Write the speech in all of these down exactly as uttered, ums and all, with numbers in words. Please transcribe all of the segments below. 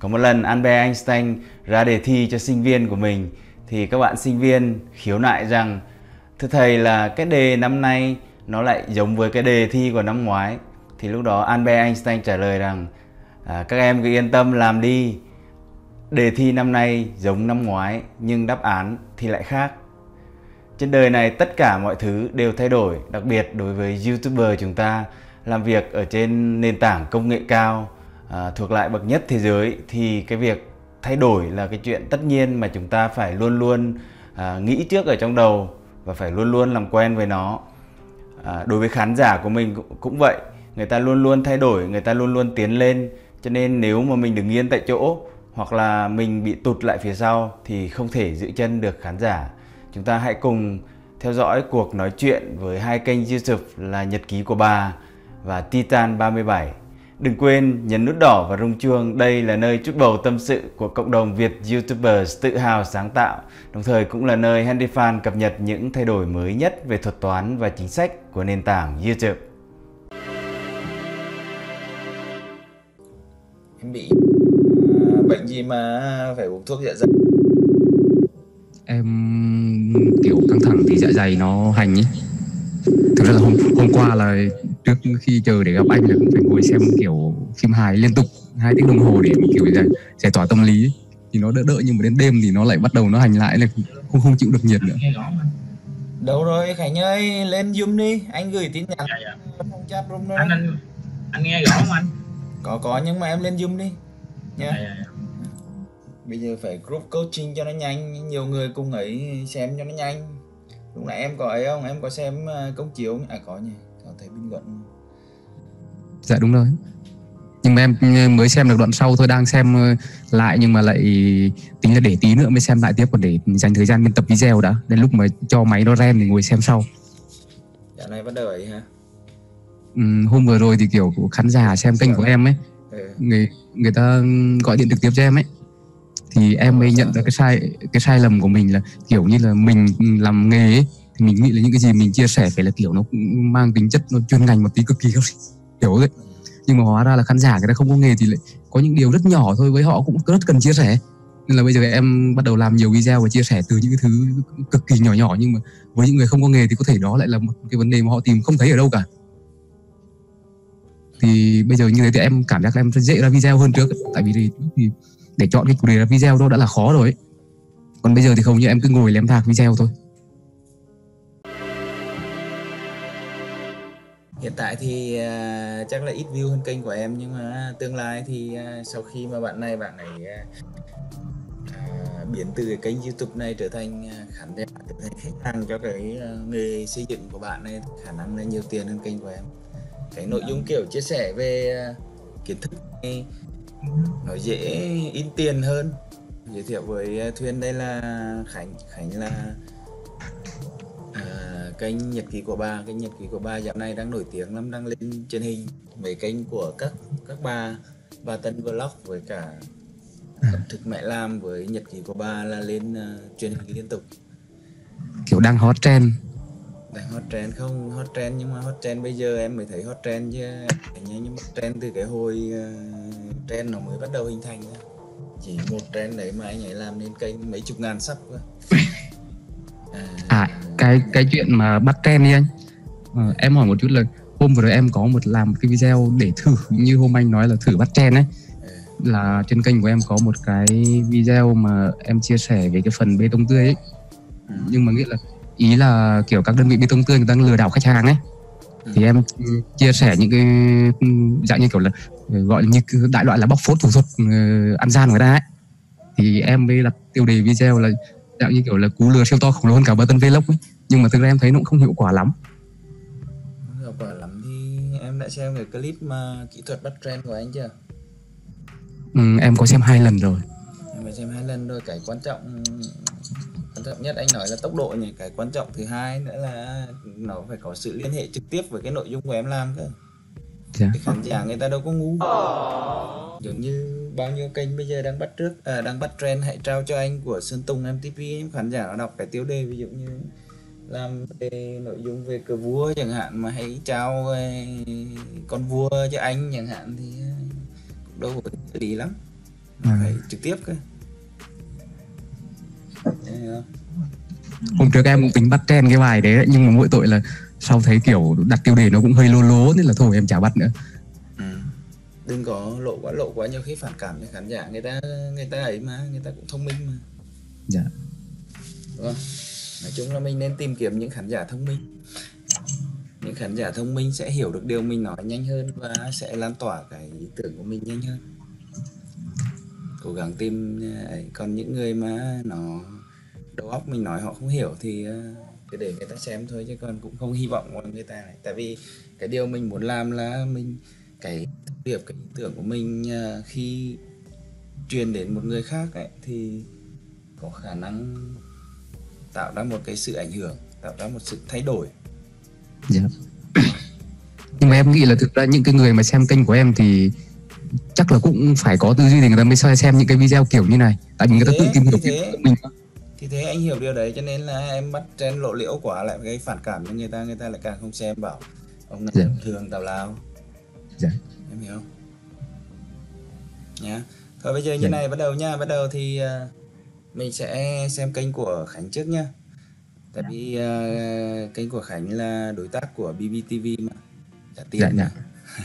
Có một lần Albert Einstein ra đề thi cho sinh viên của mình thì các bạn sinh viên khiếu nại rằng thưa thầy là cái đề năm nay nó lại giống với cái đề thi của năm ngoái. Thì lúc đó Albert Einstein trả lời rằng à, các em cứ yên tâm làm đi, đề thi năm nay giống năm ngoái nhưng đáp án thì lại khác. Trên đời này tất cả mọi thứ đều thay đổi, đặc biệt đối với YouTuber chúng ta làm việc ở trên nền tảng công nghệ cao à, thuộc lại bậc nhất thế giới, thì cái việc thay đổi là cái chuyện tất nhiên mà chúng ta phải luôn luôn à, nghĩ trước ở trong đầu và phải luôn luôn làm quen với nó. À, đối với khán giả của mình cũng, cũng vậy, người ta luôn luôn thay đổi, người ta luôn luôn tiến lên, cho nên nếu mà mình đứng yên tại chỗ hoặc là mình bị tụt lại phía sau thì không thể giữ chân được khán giả. Chúng ta hãy cùng theo dõi cuộc nói chuyện với hai kênh YouTube là Nhật ký của bà và Titan ba mươi bảy. Đừng quên nhấn nút đỏ và rung chuông, đây là nơi trút bầu tâm sự của cộng đồng Việt YouTubers tự hào sáng tạo, đồng thời cũng là nơi HandyFan cập nhật những thay đổi mới nhất về thuật toán và chính sách của nền tảng YouTube. Em bị bệnh gì mà phải uống thuốc dạ dày? Em kiểu căng thẳng thì dạ dày nó hành ấy. Thực ra là hôm, hôm qua là trước khi chờ để gặp anh là cũng phải ngồi xem kiểu phim hài liên tục hai tiếng đồng hồ để kiểu giải, giải tỏa tâm lý ấy. Thì nó đỡ đỡ, nhưng mà đến đêm thì nó lại bắt đầu nó hành lại, là không không chịu được nhiệt nữa. Đâu rồi Khánh ơi, lên Zoom đi, anh gửi tin nhắn dạ, dạ. trong chat room đó. Anh, anh anh nghe rõ không anh? Có có nhưng mà em lên Zoom đi nha. Dạ, dạ, dạ. Bây giờ phải group coaching cho nó nhanh, nhiều người cùng ấy xem cho nó nhanh. Lúc nãy em có ấy không? Em có xem công chiếu không? À có nhỉ, có thấy bình luận. Dạ đúng rồi. Nhưng mà em mới xem được đoạn sau thôi, đang xem lại nhưng mà lại tính là để tí nữa mới xem lại tiếp, còn để dành thời gian biên tập video đã. Đến lúc mà cho máy nó rem thì ngồi xem sau. Dạo này bắt đầu ấy hả? Ừ, hôm vừa rồi thì kiểu khán giả xem kênh của em ấy, ừ. người người ta gọi điện trực tiếp cho em ấy, thì em mới nhận ra cái sai cái sai lầm của mình là kiểu như là mình làm nghề ấy, thì mình nghĩ là những cái gì mình chia sẻ phải là kiểu nó mang tính chất nó chuyên ngành một tí, cực kỳ kiểu ấy. Nhưng mà hóa ra là khán giả người ta không có nghề thì lại có những điều rất nhỏ thôi với họ cũng rất cần chia sẻ. Nên là bây giờ em bắt đầu làm nhiều video và chia sẻ từ những cái thứ cực kỳ nhỏ nhỏ, nhưng mà với những người không có nghề thì có thể đó lại là một cái vấn đề mà họ tìm không thấy ở đâu cả. Thì bây giờ như thế thì em cảm giác là em sẽ dễ ra video hơn trước ấy. Tại vì thì, thì để chọn cái chủ đề ra video đó đã là khó rồi ấy. Còn bây giờ thì không, như em cứ ngồi lem thạc video thôi. Hiện tại thì uh, chắc là ít view hơn kênh của em, nhưng mà tương lai thì uh, sau khi mà bạn này bạn ấy uh, uh, biến từ cái kênh YouTube này trở thành uh, khán giả, trở thành khách hàng cho cái uh, nghề xây dựng của bạn này, khả năng là nhiều tiền hơn kênh của em. Cái nội dung kiểu chia sẻ về uh, kiến thức này nó dễ in tiền hơn. Giới thiệu với uh, Thuyên đây là Khánh. Khánh là À, kênh Nhật ký của bà, kênh Nhật ký của bà dạo này đang nổi tiếng lắm, đang lên truyền hình. Mấy kênh của các các bà, bà Tân Vlog với cả ẩm thực mẹ làm với Nhật ký của bà là lên uh, truyền hình liên tục. Kiểu đang hot trend. Đang hot trend không? Hot trend nhưng mà hot trend bây giờ em mới thấy hot trend chứ. Nhưng mà trend từ cái hồi uh, trend nó mới bắt đầu hình thành ra. Chỉ một trend đấy mà anh ấy làm nên kênh mấy chục ngàn sub cơ. À, À, cái cái chuyện mà bắt trend đi anh. À, em hỏi một chút là hôm vừa rồi em có một làm một cái video để thử, như hôm anh nói là thử bắt trend ấy. Là trên kênh của em có một cái video mà em chia sẻ về cái phần bê tông tươi ấy. Nhưng mà nghĩa là ý là kiểu các đơn vị bê tông tươi người ta lừa đảo khách hàng ấy. Thì em chia sẻ những cái dạng như kiểu là gọi như đại loại là bóc phốt thủ thuật ăn gian người ta ấy. Thì em mới đặt tiêu đề video là dạng như kiểu là cú lừa siêu to khổng lồ hơn cả Button Vlog ấy. Nhưng mà thực ra em thấy nó cũng không hiệu quả lắm. Không hiệu quả lắm thì em đã xem cái clip mà kỹ thuật bắt trend của anh chưa? Ừ, em có xem hai lần rồi. Em phải xem hai lần rồi. Cái quan trọng quan trọng nhất anh nói là tốc độ nhỉ. Cái quan trọng thứ hai nữa là nó phải có sự liên hệ trực tiếp với cái nội dung của em làm cơ. Dạ. Cái khán giả người ta đâu có ngu. Giống như bao nhiêu kênh bây giờ đang bắt trước à, đang bắt trend hãy trao cho anh của Sơn Tùng em tê pê, khán giả nó đọc cái tiêu đề ví dụ như làm về nội dung về cờ vua chẳng hạn, mà hãy trao con vua cho anh chẳng hạn, thì cũng đâu có lý lắm. À. Phải trực tiếp cơ. Đấy, hiểu không? Hôm trước em cũng tính bắt trend cái bài đấy, nhưng mà mỗi tội là sau thấy kiểu đặt tiêu đề nó cũng hơi lố lố nên là thôi em chả bắt nữa. Ừ. Đừng có lộ quá lộ quá, nhiều khi phản cảm cho khán giả, người ta người ta ấy mà, người ta cũng thông minh mà. Dạ. Đúng không? Nói chung là mình nên tìm kiếm những khán giả thông minh. Những khán giả thông minh sẽ hiểu được điều mình nói nhanh hơn và sẽ lan tỏa cái ý tưởng của mình nhanh hơn. Cố gắng tìm ấy. Còn những người mà nó đầu óc mình nói họ không hiểu thì cứ để người ta xem thôi, chứ còn cũng không hy vọng vào người ta này. Tại vì cái điều mình muốn làm là mình cái thông điệp, cái ý tưởng của mình khi truyền đến một người khác ấy, thì có khả năng tạo ra một cái sự ảnh hưởng, tạo ra một sự thay đổi. Dạ. Nhưng mà em nghĩ là thực ra những cái người mà xem kênh của em thì chắc là cũng phải có tư duy thì người ta mới xem những cái video kiểu như này. Tại vì người ta tự tìm hiểu thế, của mình. Thì thế anh hiểu điều đấy, cho nên là em bắt trend lộ liễu quá lại gây phản cảm cho người ta, người ta lại càng không xem, bảo ông này Dạ. thường tào lao. Dạ. Em hiểu không? Nhá. Thôi bây giờ như Dạ. này, bắt đầu nha, bắt đầu thì uh, mình sẽ xem kênh của Khánh trước nha. Tại vì uh, kênh của Khánh là đối tác của bê bê tê vê mà, trả tiền. Dạ, dạ.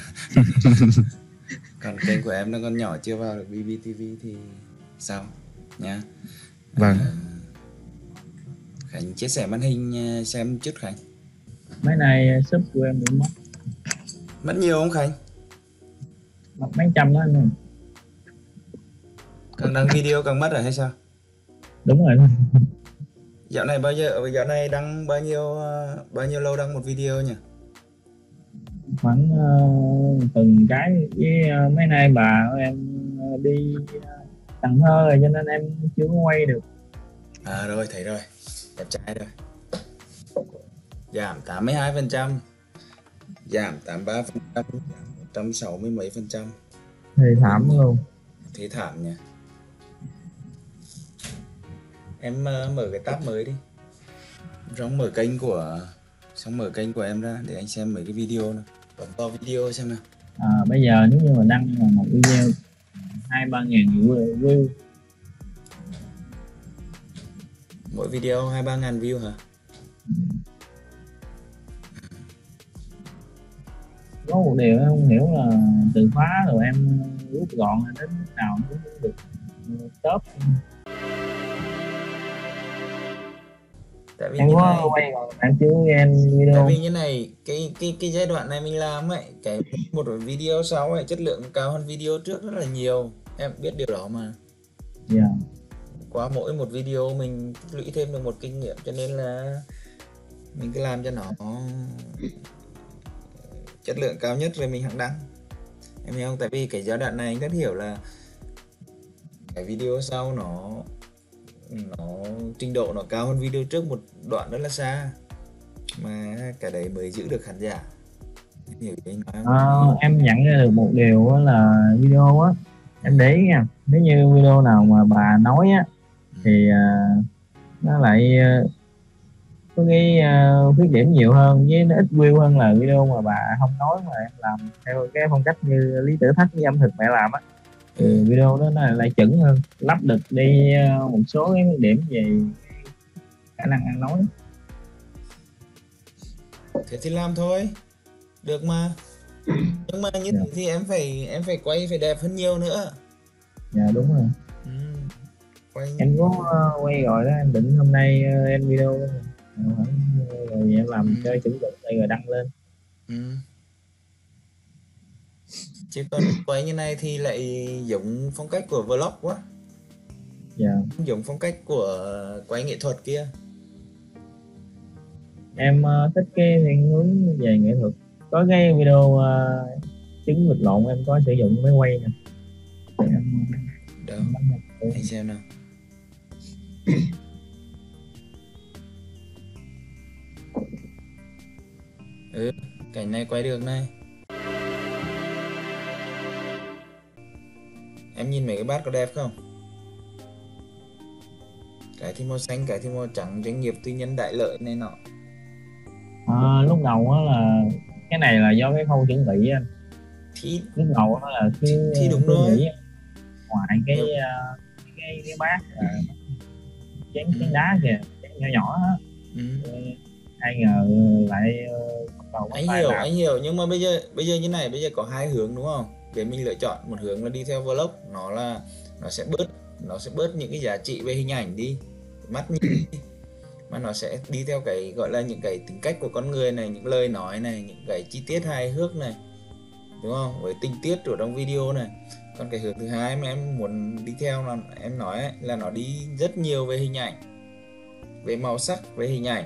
Còn kênh của em nó còn nhỏ chưa vào được bê bê tê vê thì sao nha. Vâng. uh, Khánh chia sẻ màn hình xem chút Khánh. Mấy này sub của em bị mất. Mất nhiều không Khánh? Mất mấy trăm đó anh ơi. Càng đăng video càng mất rồi hay sao? Đúng rồi. Dạo này bao giờ dạo này đăng bao nhiêu bao nhiêu lâu đăng một video nhỉ? Khoảng uh, từng cái với uh, mấy nay bà của em uh, đi uh, Cần Thơ rồi cho nên em chưa có quay được. À rồi, thấy rồi. Đẹp trai rồi. Giảm tám mươi hai phần trăm. Giảm tám mươi ba phần trăm, giảm một trăm sáu mươi mấy phần trăm. Thì thảm luôn. Thế thảm nhỉ. Em uh, mở cái tab mới đi. Xong mở kênh của xong mở kênh của em ra để anh xem mấy cái video nào. Bấm to video xem nào. À, bây giờ nếu như mà đăng một video hai ba ngàn view. Mỗi video hai ba ngàn view hả? Có một điều em không hiểu là từ khóa rồi em rút gọn đến lúc nào cũng được top. Tại vì Em như có này, quay rồi em chưa nghe video. tại vì như này, cái cái cái giai đoạn này mình làm ấy, cái một video sau ấy chất lượng cao hơn video trước rất là nhiều. Em biết điều đó mà. Dạ. Yeah. Qua mỗi một video mình tích lũy thêm được một kinh nghiệm, cho nên là mình cứ làm cho nó chất lượng cao nhất rồi mình hẵng đăng. Em hiểu không? Tại vì cái giai đoạn này anh rất hiểu là cái video sau nó nó trình độ nó cao hơn video trước một đoạn rất là xa, mà cái đấy mới giữ được khán giả. Em hiểu ý nói không? À, em nhận ra được một điều là video á, em để ý nha, nếu như video nào mà bà nói á thì uh, nó lại uh, có cái uh, khuyết điểm nhiều hơn, với nó ít view hơn là video mà bà không nói mà em làm theo cái phong cách như Lý Tử Thách với ẩm thực mẹ làm á, thì video đó nó lại chuẩn hơn, lắp được đi uh, một số cái khuyết điểm về khả năng ăn nói. Thế thì làm thôi, được mà. Nhưng mà như Dạ. thế thì em phải em phải quay phải đẹp hơn nhiều nữa. Dạ đúng rồi. Ừ. Quay Em có uh, quay rồi đó, em định hôm nay uh, em video đó. Rồi em làm Ừ. chơi chuẩn bị đây rồi đăng lên. Ừ. Chứ còn quay như này thì lại giống phong cách của vlog quá, Dạ. giống phong cách của quay nghệ thuật kia. Em uh, thích cái thiên hướng về nghệ thuật. Có cái video uh, trứng vịt lộn em có sử dụng máy quay nè. Em, Đâu, em bấm nhập. anh xem nào. Ừ, cảnh này quay được này. Em nhìn mấy cái bát có đẹp không? Cái thì màu xanh, cái thì màu trắng, doanh nghiệp tư nhân đại lợi này nọ. À, lúc đầu á là cái này là do cái khâu chuẩn bị anh. Thì Lúc đầu á là thì, cứ thì đúng cứ rồi. nghĩ ngoài cái Nhiều. ờ, cái cái bát ờ, chén Ừ. chén đá kìa, chén nhỏ nhỏ á. Ừ. Ai ngờ lại ờ, bắt đầu bắt Anh tay hiểu, làm. anh hiểu, nhưng mà bây giờ bây giờ như này, bây giờ có hai hướng đúng không? Để mình lựa chọn một hướng là đi theo vlog, nó là nó sẽ bớt nó sẽ bớt những cái giá trị về hình ảnh đi, mắt nhìn đi, mà nó sẽ đi theo cái gọi là những cái tính cách của con người này, những lời nói này, những cái chi tiết hài hước này, đúng không? Với tình tiết ở trong video này. Còn cái hướng thứ hai mà em muốn đi theo là em nói ấy, là nó đi rất nhiều về hình ảnh, về màu sắc, về hình ảnh,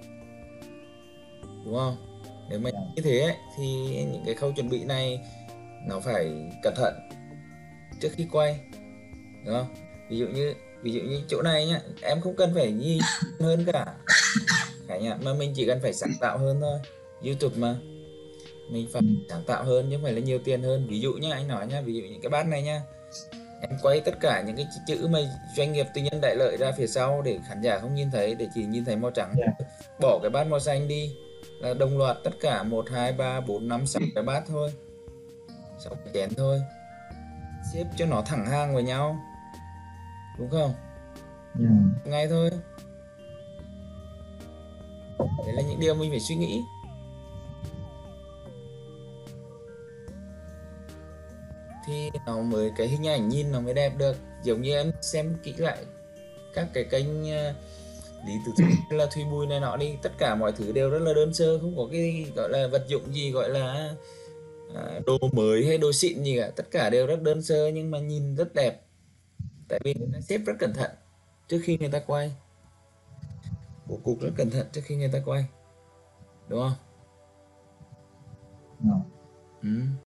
đúng không? Nếu mà như thế ấy, thì những cái khâu chuẩn bị này nó phải cẩn thận trước khi quay, đúng không? Ví dụ như ví dụ như chỗ này nhá, em không cần phải gì hơn cả cả nhà, mà mình chỉ cần phải sáng tạo hơn thôi. YouTube mà mình phải sáng tạo hơn chứ không phải là nhiều tiền hơn. Ví dụ nhá, anh nói nhá, ví dụ những cái bát này nhá, em quay tất cả những cái chữ mà doanh nghiệp tư nhân đại lợi ra phía sau để khán giả không nhìn thấy, để chỉ nhìn thấy màu trắng. Yeah. Bỏ cái bát màu xanh đi là đồng loạt tất cả một hai ba bốn năm sáu cái bát thôi, sáu cái chén thôi, xếp cho nó thẳng hàng với nhau, đúng không? Yeah. Ngay thôi. Đấy là những điều mình phải suy nghĩ. Thì nó mới cái hình ảnh nhìn nó mới đẹp được. Giống như em xem kỹ lại các cái kênh uh, Lý Tử Thuyết hay là Thùy Bùi này nọ đi, tất cả mọi thứ đều rất là đơn sơ, không có cái gọi là vật dụng gì gọi là à, đồ mới hay đồ xịn gì cả, tất cả đều rất đơn sơ nhưng mà nhìn rất đẹp, tại vì người ta xếp rất cẩn thận trước khi người ta quay, bố cục rất cẩn thận trước khi người ta quay, đúng không? Yeah. Ừ.